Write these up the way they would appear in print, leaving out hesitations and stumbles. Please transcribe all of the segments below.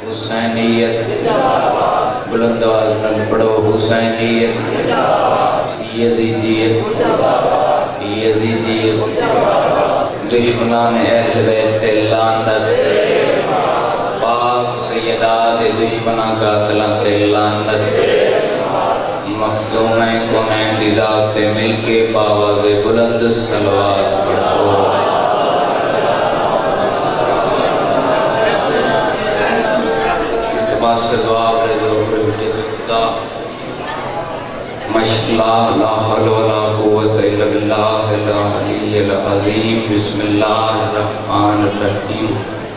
حسینیت بلند آواز نال پڑھو حسینیت یزیدیت یزیدیت دشمنان اہل بیت لعنت پاک سیدات دشمنان قاتلان لعنت مخدوم کونین دی ذات مل کے باواز بلند صلوات پڑھو التماس سے دعا کرے جو بڑے خدا مشکلہ لا حول ولا قوت الا باللہ العلی العظیم بسم اللہ الرحمن الرحیم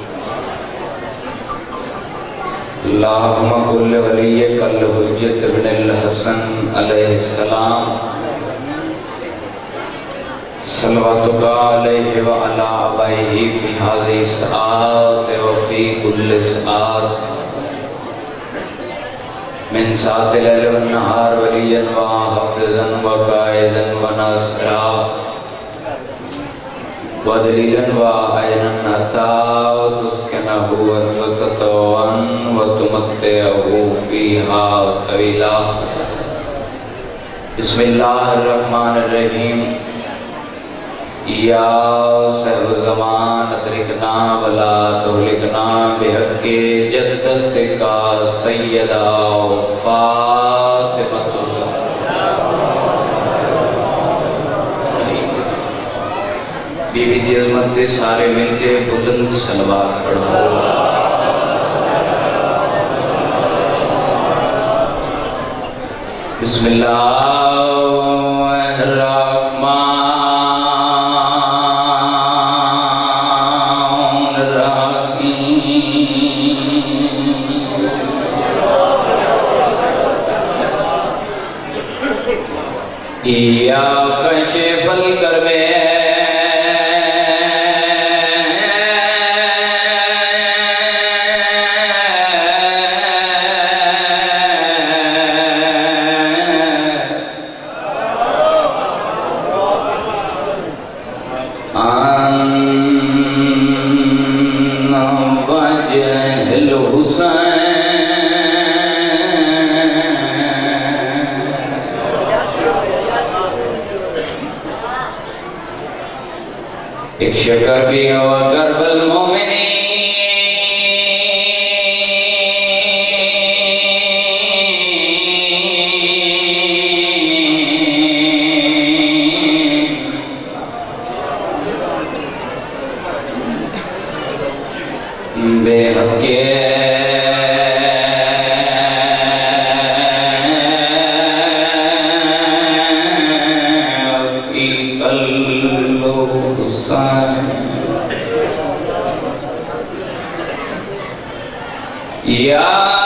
اللہم کل ولیک الحجت بن الحسن علیہ السلام صلواتک علیہ وعلا آبائہ فی هذه الساعات وفی کل ساعت من ساعت اللیل والنہار ولیا وحافظا وقائدا وناصرا ودلیلا وعینا حتی تسکنہ ارضک طوعا وتمتعہ فیہا طویلا بسم اللہ الرحمن الرحیم یا صاحب زمان اترکنا ولا تہلکنا بحق جدتک سیدہ فاطمۃ بی بی دی عظمت سارے مل کے بلند صلوات پڑھو بسم اللہ الرحمن یا کشف الکرب ایک شکر بھی ہوا قرب المومنین بے حق یا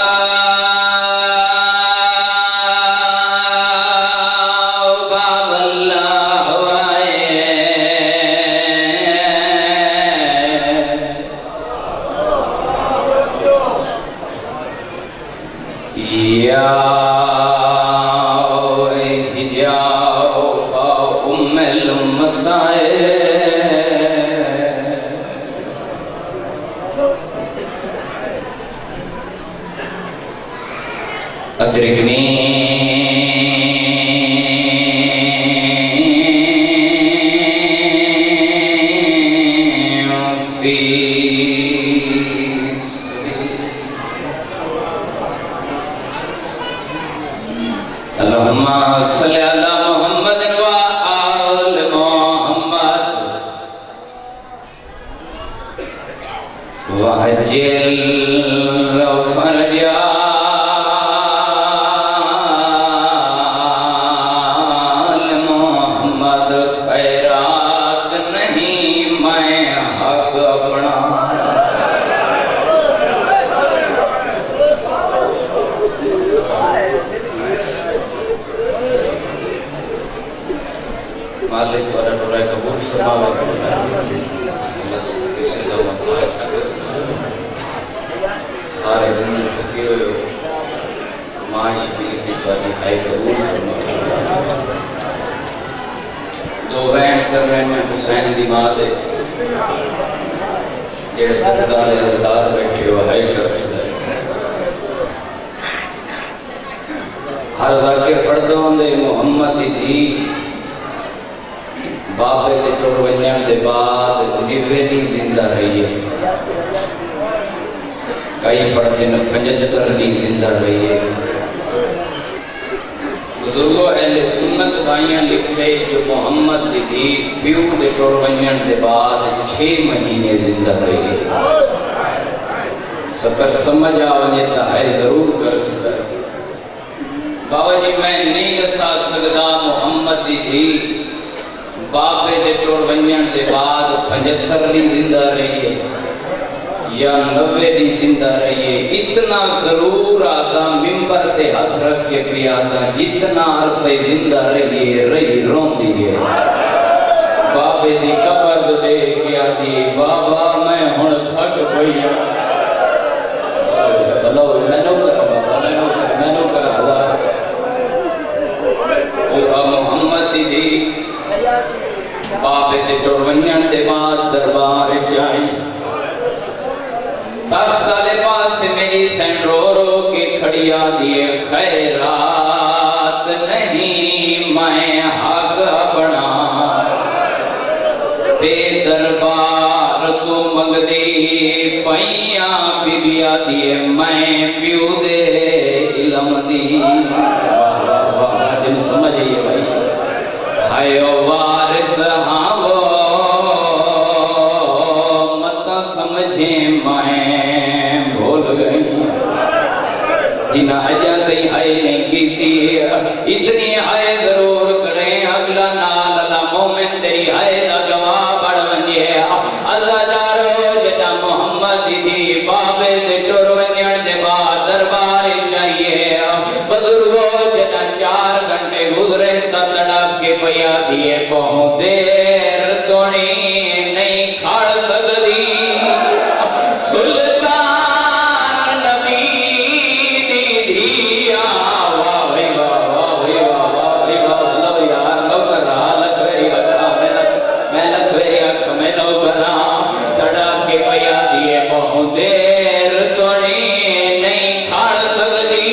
باب اللہ یا حجاب ام المسائل ادرکنی فی اللہم صلی علی محمد و آل محمد وعجل فرجا مالک اور رائے قبول فرماوے اللہ تو کسی زمان سارے دن تھکی ہوئے ہو معاش بھی کی باری ہائی قبول فرماوے جو وین کر رہے ہیں حسین دی ماں دے جیڑے دردار بیٹھے ہو ہائی کر چکے ہر ذاکر پڑھتا ہوں دے محمد دی بابے دے ٹر ونجن دے بعد نوے دی زندہ رہی ہے، کئی پڑھتے ہیں 75 دی زندہ رہی ہے۔ بزرگوں اہل سنت بھائیاں لکھے جو محمد دی پیو دے ٹر ونجن دے بعد 6 مہینے زندہ رہی ہے۔ سفر سمجھ آونے تا ہے ضرور کر سکتا ہے۔ بابا جی میں نہیں دسا سکتا محمد دی بابے دے ٹر ونجن دے بعد 75 دی زندہ رہی ہے یا 90 دی زندہ رہی ہے۔ اتنا ضرور آتا ممبر تے ہاتھ رکھ کے پیادا جتنا عرصے زندہ رہی ہے رہی رون دیئے۔ بابے دی قبر دے کیا دی بابا میں ہن تھک گئی ہوں۔ محمد دی بابے دے ٹر ونجن دے بعد دربار جائی، تخت دے پاس میری سین رو رو کے کھڑیا دیے خیرات نہیں میں حق بنا تے دربار تو منگ دی پائیاں بی بیا دیے میں پیو دے علم دی۔ جن سمجھئے بھائی ہائے وارث ہاں وہ مت سمجھیں میں بھول گئی جنہ اجا کئی ہائے نہیں کیتی اتنی ہائے ضرور کریں اگلا نال اللہ مومن تیری ہائے لگوا بڑھ ونجے اللہ دارو جنہ محمد دی بابے دے ٹر ونجن دے بعد دربار چاہیے بزرگو جنہ 4 گھنٹے گزرے تڑپ کے پیا دیے بہت دیر دونی نہیں کھڑ سکتی سلطان نبی دی دھیا واہ بھائی واہ واہ بھائی واہ واہ بھائی واہ اللہ یار لو کر رہا لکھ میری اکھا میں لکھ میری اکھ میں لو کر رہا تڑپ کے پیا دیے بہت دیر دونی نہیں کھڑ سکتی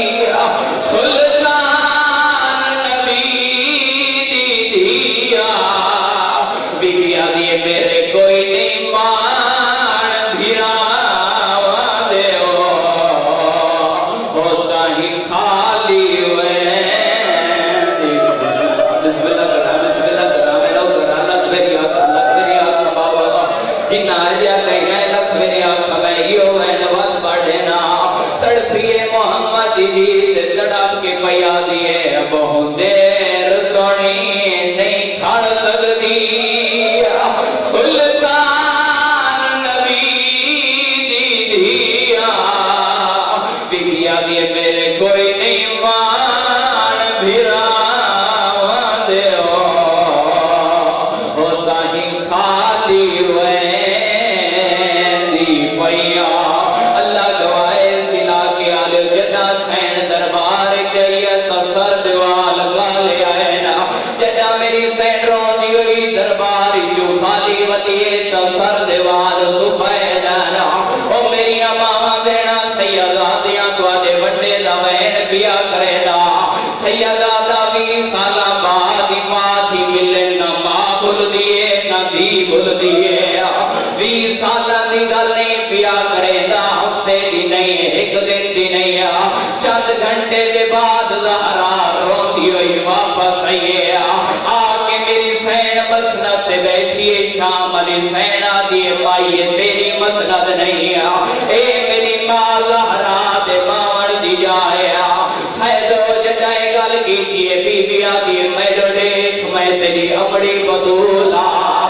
گھنٹے دے بعد زہرا روندی ہوئی واپس آئیے آکے میری سین مسند بیٹھیے شام علی سین آدھی مائیے تیری مسند نہیں اے میری ماں زہرا دے باور دی جائے سیدو جدائے گل کیجئے بی بی آدھی میرے دیکھ میں تیری امڑی بدولا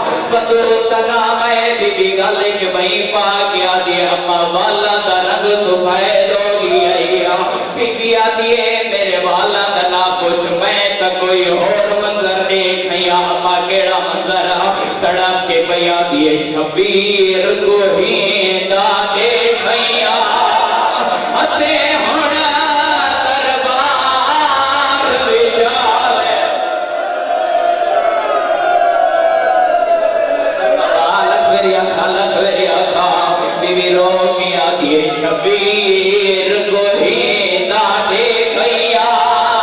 بدولتا نام ہے بی بی گل جبئی پا کیا دی اما والا دا رنگ سفید ہوگی بی بی آدھی میرے والا دا نا پوچھ میں تا کوئی اور منظر دیکھیں اما کیڑا منظر تڑپ کے بی آدھی شبیر کو ہی دا دیکھیں اتے ہونا دربار بجالے خالق میری آقا بی بی رو کی آدھی شبیر کو ہی دا دیکھیں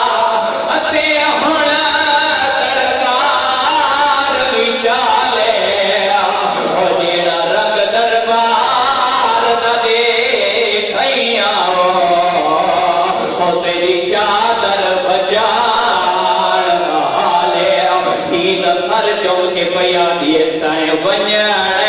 پیا دیتا ہے ونجان